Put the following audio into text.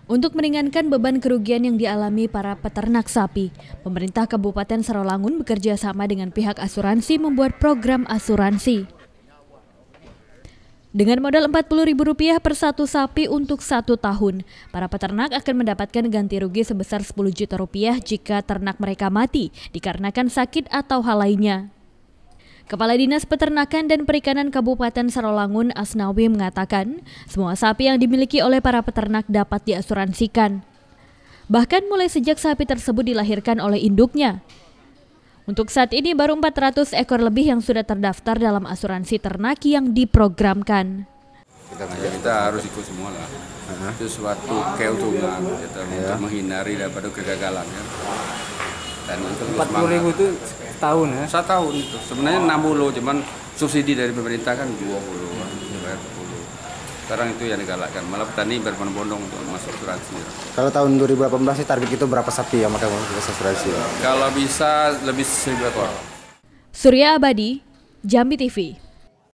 Untuk meringankan beban kerugian yang dialami para peternak sapi, pemerintah Kabupaten Sarolangun bekerja sama dengan pihak asuransi membuat program asuransi. Dengan modal Rp40.000 per satu sapi untuk 1 tahun, para peternak akan mendapatkan ganti rugi sebesar Rp10 juta jika ternak mereka mati dikarenakan sakit atau hal lainnya. Kepala Dinas Peternakan dan Perikanan Kabupaten Sarolangun Asnawi mengatakan, semua sapi yang dimiliki oleh para peternak dapat diasuransikan. Bahkan mulai sejak sapi tersebut dilahirkan oleh induknya. Untuk saat ini baru 400 ekor lebih yang sudah terdaftar dalam asuransi ternak yang diprogramkan. Kita harus ikut semua lah. Itu suatu keuntungan kita untuk menghindari daripada kegagalan. Ya. Dan untuk 40.000 itu setahun ya? Setahun itu. Sebenarnya 60, cuman subsidi dari pemerintah kan 20, bayar 10. Sekarang itu yang digalakkan. Malah petani berbondong-bondong untuk masuk asuransi. Kalau tahun 2018 sih target itu berapa sapi yang mereka masuk asuransi? Kalau bisa lebih 1.000 ekor. Surya Abadi, Jambi TV.